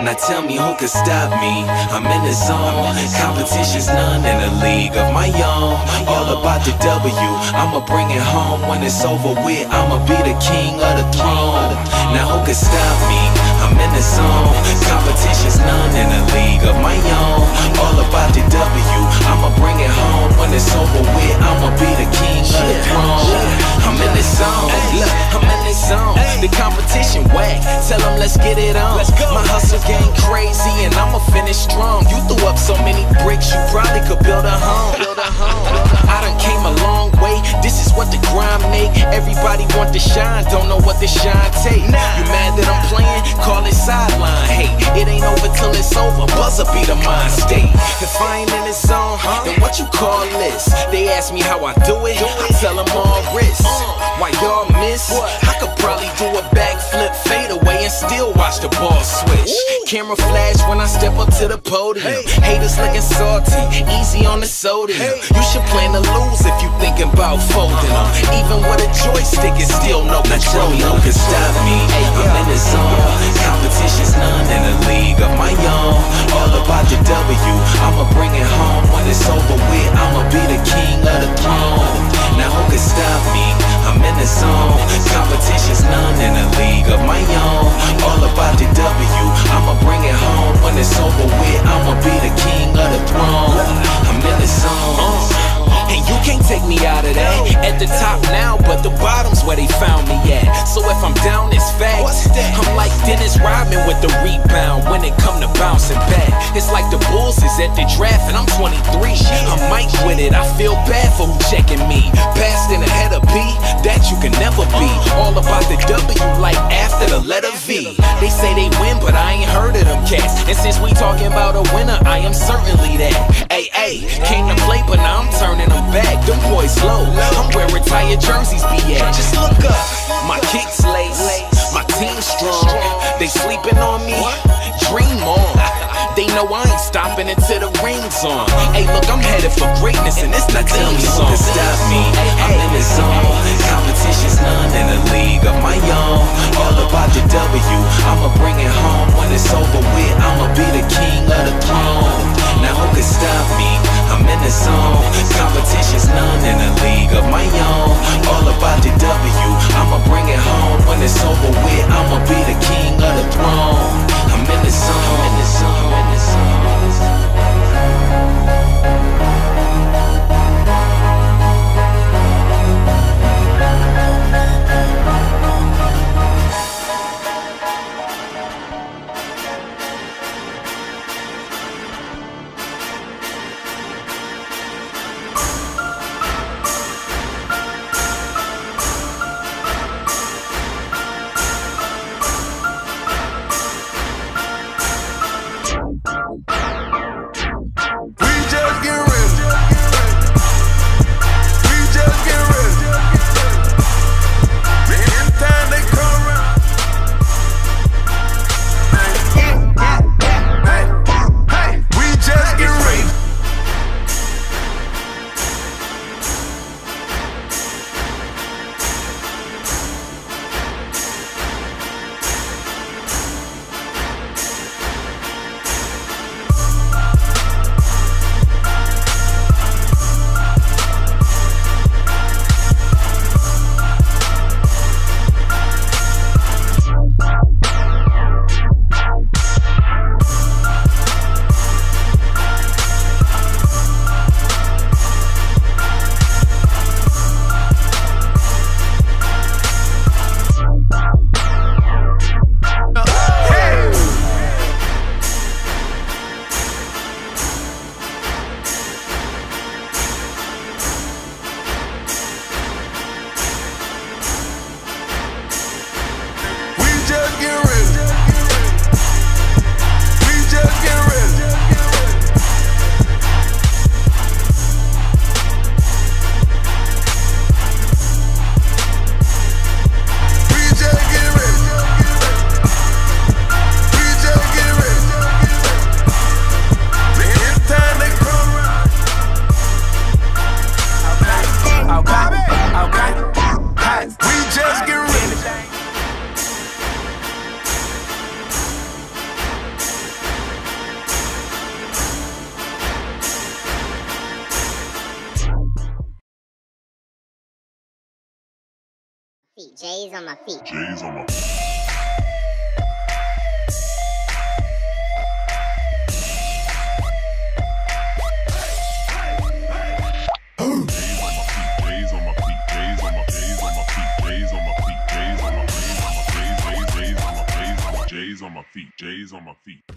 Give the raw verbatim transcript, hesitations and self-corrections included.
Now tell me who could stop me. I'm in the zone. Competition's none in a league of my own. All about the W. I'ma bring it home when it's over with. I'ma be the king of the throne. Now who could stop me? I'm in the zone. Competition's none in a league of my own. All about the W. I'ma bring it home when it's over with. I'ma be the king of the throne. I'm in the zone. Look, I'm in the zone. The competition whack. Tell them let's get it on. My hustle game crazy and I'ma finish strong. You threw up so many bricks, you probably could build a home. Build a home. I done came a long way. This is what the grind make. Everybody want to shine, don't know what the shine take. You mad that I'm playing? Call it sideline. Hey, it ain't over till it's over. Buzzer be the mind state. If I ain't in the zone, then what you call this? They ask me how I do it. I tell them all wrist. Why y'all miss? I could probably do a backflip, fade away, and still watch the ball switch. Camera flash when I step up to the podium. Haters looking salty, easy on the sodium. You should plan to lose if you thinking about folding them. Even with a joystick, it's still no control. No can stop me. I'm in the zone. Competition's none in a league of my own. All about the W. I'ma bring it home when it's over with. I'ma be the king of the throne. Now who can stop me? I'm in the zone. Competition's none in a league of my own. All about the W. I'ma bring it home when it's over with. I'ma be the king of the throne. I'm in the zone. And you can't take me out of that. At the top now, but the bottom's where they found me at. So if I'm down, it's facts. I'm like Dennis Rodman with the rebound when it come to bouncing back. It's like the Bulls is at the draft and I'm twenty-three. I'm Mike with it, I feel bad for who checking me. Passed in ahead of B, that you can never be. All about the W like after the letter V. They say they win, but I ain't heard of them cats. And since we talking about a winner, I am certainly that. Ay, ay, came to play, but now I'm turning them back. Them boys low, I'm where retired jerseys be at. Just look up, my kicks lace, my team strong. They sleeping on me, dream on. They know I ain't stopping until the ring's on. Hey, look, I'm headed for greatness, and it's not tell me who can stop me. I'm in the zone. Competition's none in a league of my own. All about the W. I'ma bring it home when it's over with. I'ma be the king of the throne. Now who can stop me? I'm in the zone. Competition's none in a league of my own. All about the W. I'ma bring it home when it's over with. I'ma be the king of the throne. I'm in the zone. In the zone. In the zone. feet. J's on my feet. J's on my feet. J's on my feet, J's on my feet.